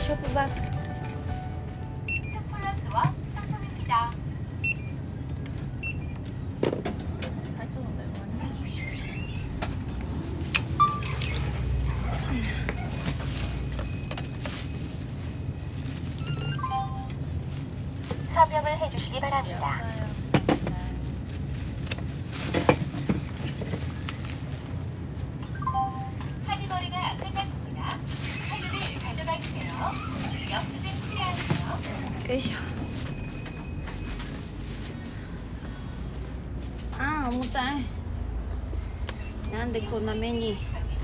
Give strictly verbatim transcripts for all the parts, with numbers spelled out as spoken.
ショップバッグ。 설명을해주시기바랍니다. 카테고리가 끝났습니다. 카드를 가져가주세요. 영수증 필요하세요? よいしょ。ああ、重たい。なんでこんな目に。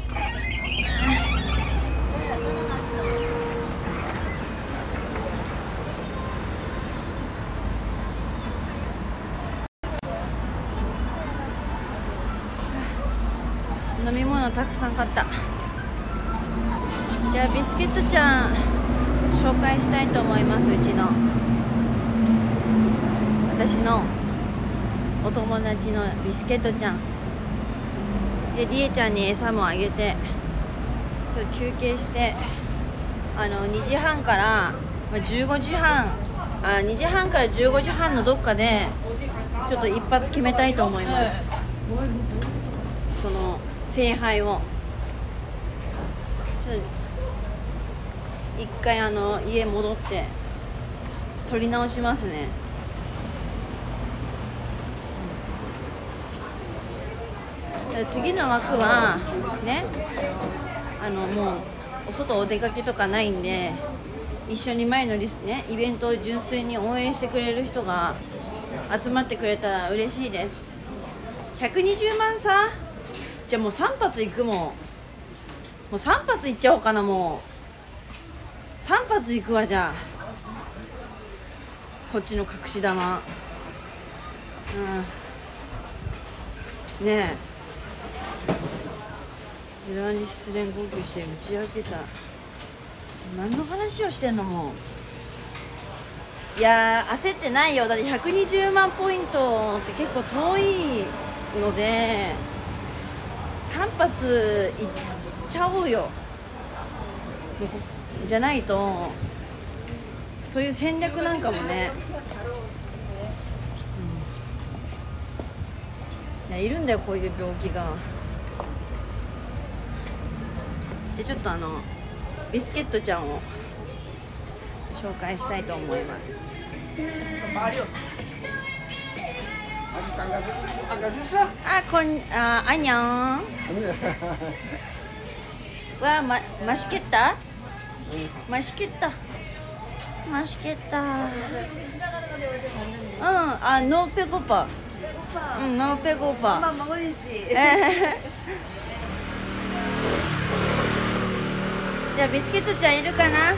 飲み物たくさん買った。じゃあビスケットちゃん紹介したいと思います。うちの私のお友達のビスケットちゃんで、りえちゃんに餌もあげてちょっと休憩して、あのにじはんからじゅうごじはん、あにじはんからじゅうごじはんのどっかでちょっと一発決めたいと思います。その聖杯をちょっと一回あの家戻って撮り直しますね。次の枠はね、あのもうお外お出かけとかないんで、一緒に前のリス、ね、イベントを純粋に応援してくれる人が集まってくれたら嬉しいです。ひゃくにじゅうまんさ、じゃあもうさん発いくもん。もうさん発いっちゃおうかな。もうさん発いくわ。じゃあこっちの隠し玉、うんねえ、ゼロに失恋号泣して打ち明けた。何の話をしてんの。もういやー焦ってないよ。だってひゃくにじゅうまんポイントって結構遠いのでさん発いっちゃおうよ。じゃないとそういう戦略なんかもね、うん、いやいるんだよ、こういう病気が。でちょっとあのビスケットちゃんを紹介したいと思います。あ、こん、あ、アニョン。わ、ま、マシケッタ。マシケッタ。マシケッタ。うん、あ、ノーペコパ。うん、ノーペコパ。じゃあビスケットちゃんいるかな。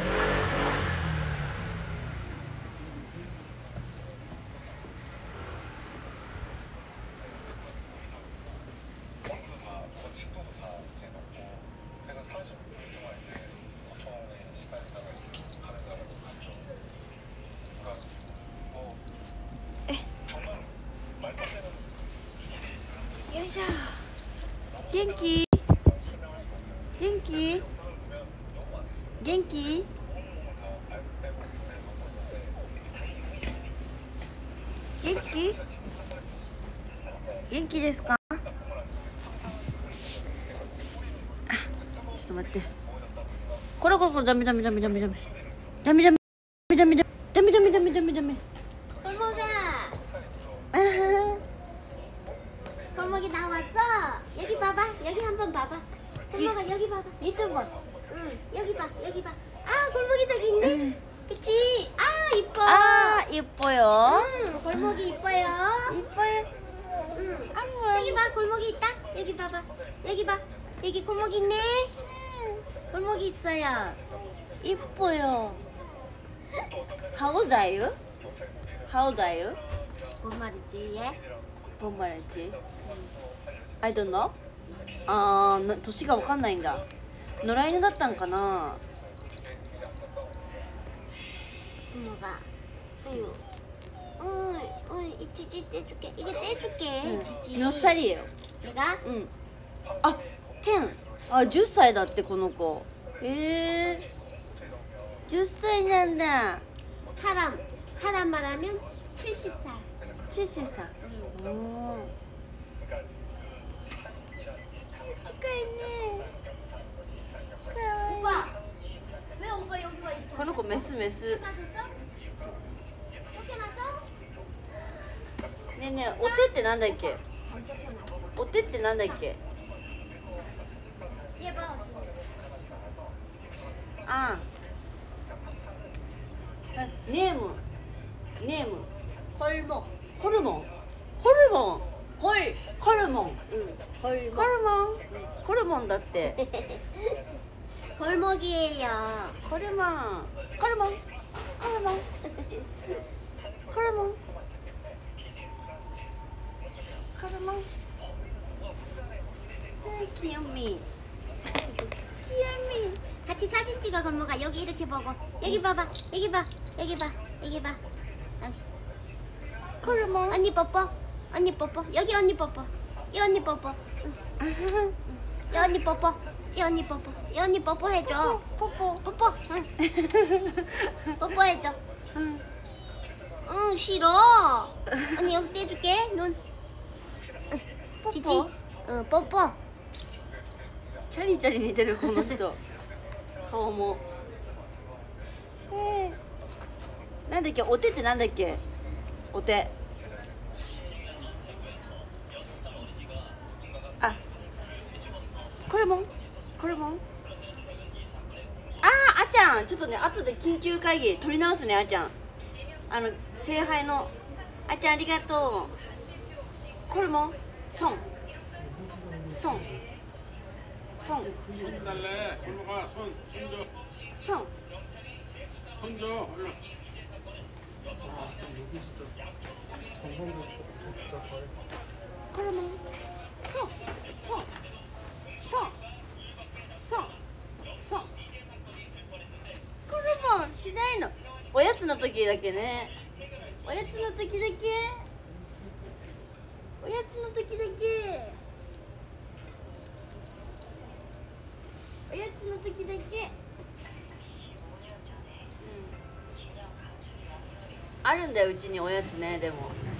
よいしょ。元気？元気？元気？元気？元気ですか？あ、ちょっと待って。これこれこれダメダメダメダメダメダメダメダメダメダメダメダメダメダメ。 골목이 나왔어. 여기 봐봐. 여기 한번 봐봐. 골목아 여기 봐봐. 이쪽 봐. 응. 여기 봐. 여기 봐. 아 골목이 저기 있네. 응. 그치? 아 이뻐. 아 이뻐요. 응. 골목이 이뻐요. 이뻐요. 응. 아이고. 저기 봐. 골목이 있다. 여기 봐봐. 여기 봐. 여기 골목이 있네. 골목이 있어요. 이뻐요. How old are you? How old are you? 뭔 말이지 얘? 뭔 말했지? I don't know. あー、年が分かんないんだ。野良犬だったんかな。 엄마가 어유 어이 어이 이 치치 떼줄게. 이거 떼줄게. 응. 치치. 몇 살이에요? 내가? 응. 아, 텐. 아, 십歳だってこの子。へえ。 じゅっさいなんだ。 사람 사람 말하면 칠십 살. 칠십 살. 오. 축하했네. 오빠 왜 오빠 여기 와 있어? この子メスメス。 쫓겨났어? 쫓겨났어? ねえねえ、お手ってなんだっけ？ 안 쫓겨났어. お手ってなんだっけ？ 얘 봐. ああ。ネーム。ネーム。ホルモン。ホルモン。ホルモン。ホル。ホルモン。うん。ホルモン。ホルモン。ホルモンだって。 골목이에요. ホルモン。ホルモン。ホルモン。ホルモン。ホルモン。귀염미. 귀염미. 같이 사진 찍어 골목아. 여기 이렇게 보고. 여기 봐봐. 여기 봐. 여기 봐. 여기 봐. 여기. 호르몬. 언니 뽀뽀. 언니 뽀뽀. 여기 언니 뽀뽀. 이 언니 뽀뽀. 응. 이 언니 뽀뽀. 이 언니 뽀뽀. 이 언니 뽀뽀 해줘. 뽀뽀. 뽀뽀. 응. 뽀뽀 해줘. 응. 응 싫어. 언니 여기 떼줄게. 눈. 응. 뽀뽀. 지지. 응 뽀뽀. チャリチャリ似てるこの人顔も、えー、なんだっけお手ってなんだっけお手あこれもこれもあーあちゃんちょっとね後で緊急会議取り直すねあちゃんあの聖杯のあちゃんありがとうこれも손 손 손. 손 달래. 골목아 손, 손 줘. 손. 손 줘. 얼른. 그러면 손, 손, 손, 손, 손. 그러면しないの。おやつの時だけね。おやつの時だけ。おやつの時だけ。おやつの時だけ、うん、あるんだようちにおやつねでも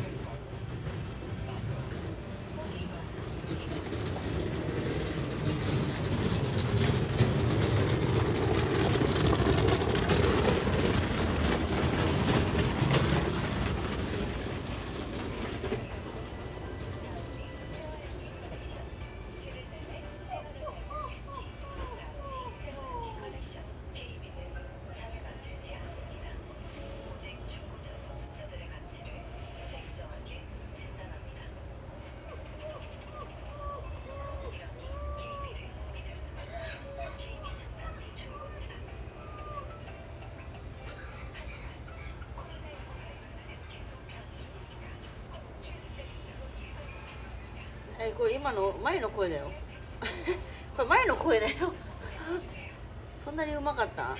えこれ今の前の声だよこれ前の声だよそんなにうまかった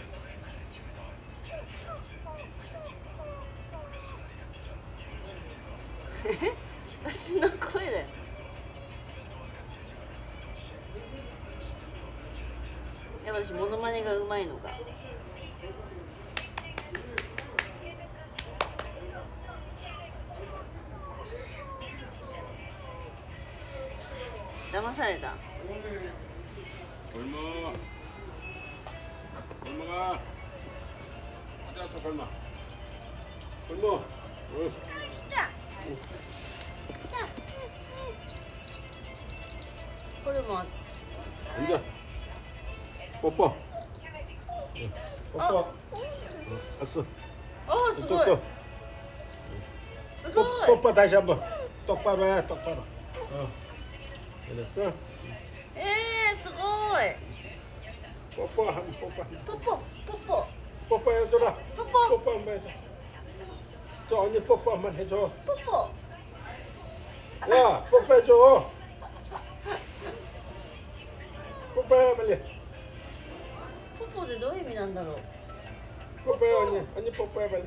私の声だよいや私モノマネがうまいのか騙された 골목. 골목아. 어디 갔어 골목. 골목. 어. 来た来たホルモン 앉아. 뽀뽀. 응. 뽀뽀. 응. 박수. 어すごい 또. すごい 뽀뽀 다시 한번. 똑바로 해. 똑바로. 어. 됐어? えー、すごい 뽀뽀 한 뽀뽀. ポポポポ 뽀뽀 해줘라. 뽀뽀 뽀뽀 한번 해줘. 저 언니 뽀뽀 한번 해줘. ポポ 야, 뽀뽀해줘. 뽀뽀해 빨리. ポポってどういう意味なんだろう 뽀뽀해 언니. 언니 뽀뽀해 빨리.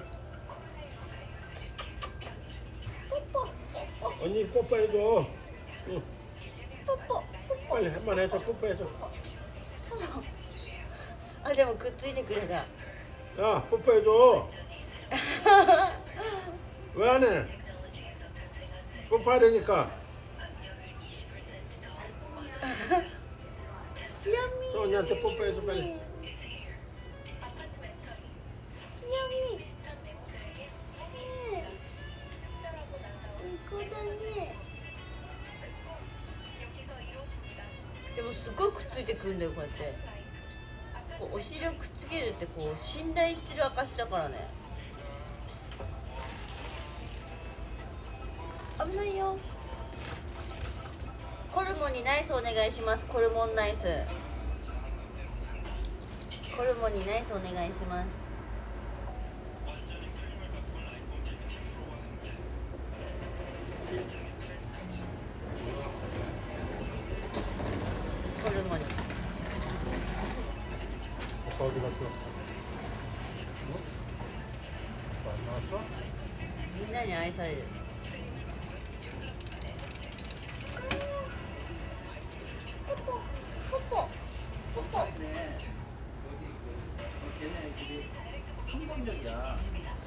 ポポ 언니 뽀뽀해줘. 응. ポポポポ 빨리 한번 해줘. 뽀뽀해줘. あでもくっついてくれた 야, 뽀뽀해줘. 왜 안 해? 뽀뽀하려니까. 귀염이. 소은이한테 뽀뽀해줘 빨리. 귀염이. 이거だね。でもすごいくっついてくるんだよこうやって。こうお尻をくっつけるってこう信頼してる証だからね。危ないよ。コルモンにナイスお願いします。コルモンナイス。コルモンにナイスお願いします。コルモンに。 오빠 어디 갔어? 어? 오빠 안 나왔어? みんなに愛される。ポポポポポポ。 걔네 집이 성공적이야.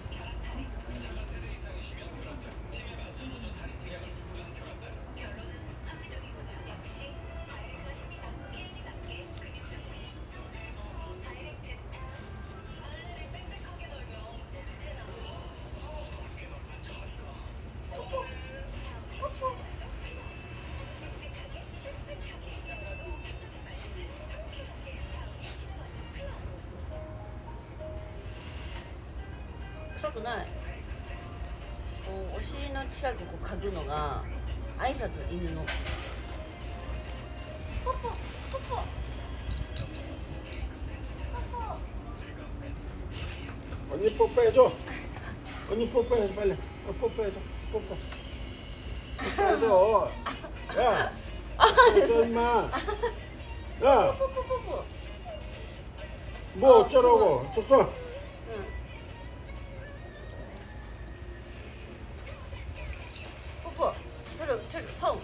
臭くない。こうお尻の近くこう嗅ぐのが挨拶犬の。ポポポポ。 언니 뽀뽀해줘. 언니 뽀뽀해줘 빨리. 어, 뽀뽀해줘. 뽀뽀. 뽀뽀해줘. 야. 뽀뽀해줘 임마. 야. 포포 포포. 뭐 어쩌라고. 줬어. 응. 포포. 저리 저리 성.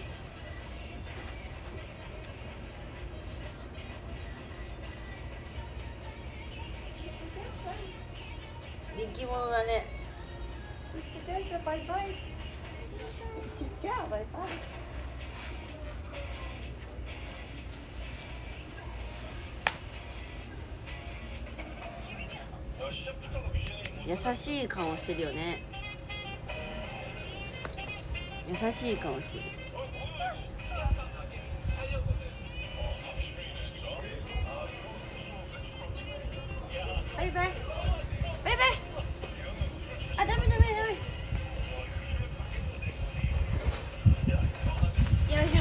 人気者だね。じゃあバイバイ。ちっちゃバイバイ。優しい顔してるよね。優しい顔してる。バイバイ。バイバイ。あ、ダメダメダメ。よいしょ。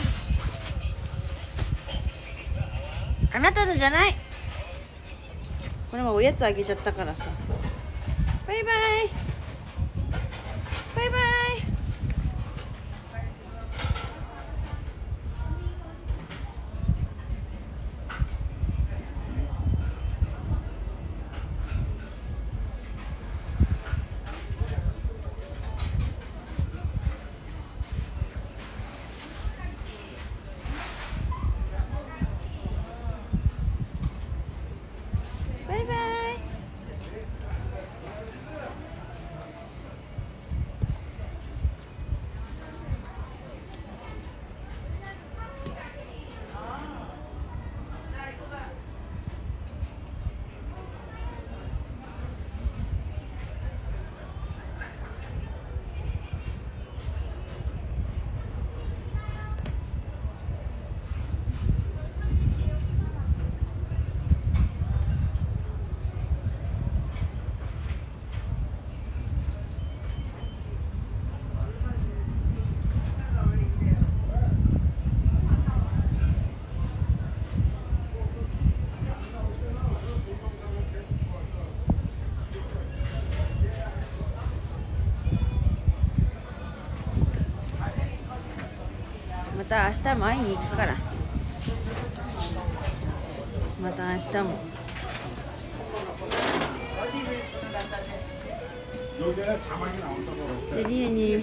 あなたのじゃない。これもおやつあげちゃったからさ。バイバイ。バイバイ。バイバイ。また明日も会いに行くから。また明日も。 여기에 자막이 나온다고 그랬대. でリエに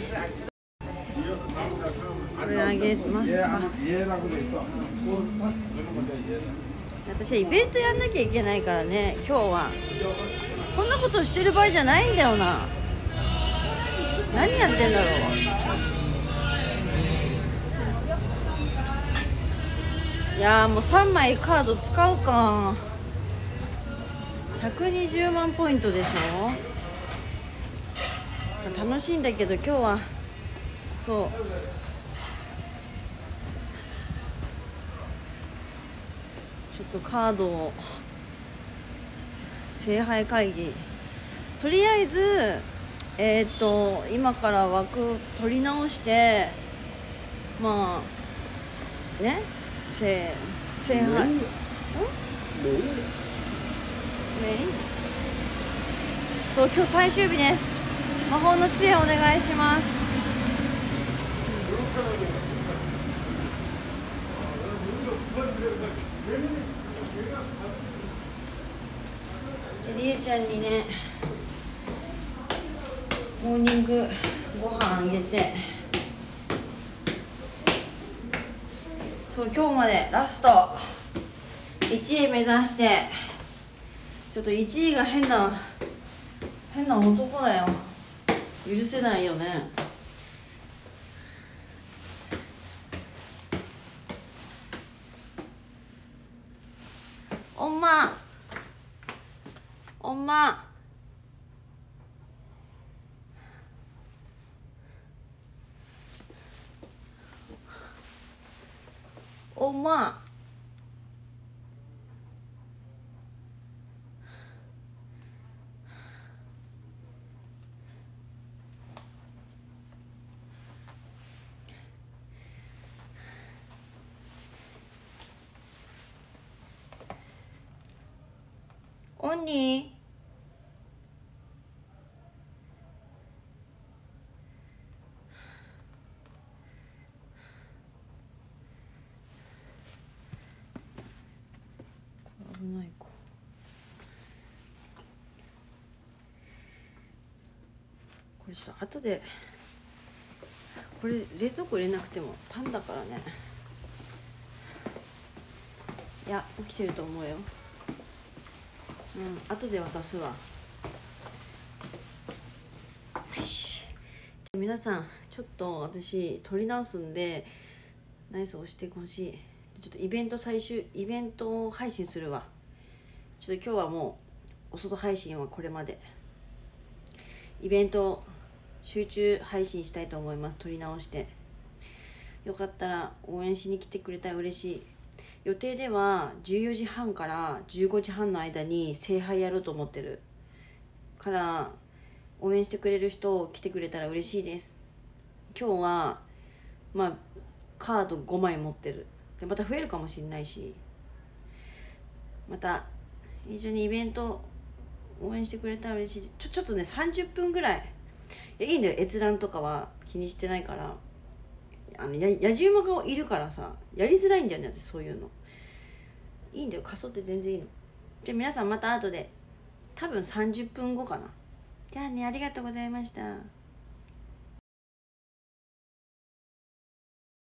これあげますか。 얘라고 돼 있어. 그거는 건데 얘. 私イベントやんなきゃいけないからね今日は。 こんなことしてる場合じゃないんだよな。何やってんだろう。いやーもうさんまいカード使うか。ひゃくにじゅうまんポイントでしょ。楽しいんだけど今日はそうちょっとカードを聖杯会議、とりあえずえー、っと今から枠取り直して、まあね聖聖杯、うん、メインそう今日最終日です。魔法の杖お願いします。りえちゃんにねモーニングご飯あげて、そう今日までラストいちい目指して、ちょっといちいが変な変な男だよ。許せないよね。おんまおんまおんまおんに危ない子。これちょっと後でこれ冷蔵庫入れなくてもパンだからね。いや起きてると思うよ。うん後で渡すわ。よし、じゃあ皆さんちょっと私撮り直すんでナイス押してほしい。ちょっとイベント最終イベント配信するわ。ちょっと今日はもうお外配信はこれまで。イベント集中配信したいと思います。撮り直して、よかったら応援しに来てくれたら嬉しい。予定ではじゅうよじはんからじゅうごじはんの間に聖杯やろうと思ってるから、応援してくれる人来てくれたら嬉しいです。今日はまあカードごまい持ってる。でまた増えるかもしれないし、また一緒にイベント応援してくれたら嬉しい。ちょちょっとねさんじゅっぷんぐらい、いやいいんだよ、閲覧とかは気にしてないから。あのや野じ馬がいるからさ、やりづらいんだよね私そういうの。いいんだよ、仮装って全然いいの。じゃあ皆さんまた後で、多分さんじゅっぷんごかな。じゃあね、ありがとうございました。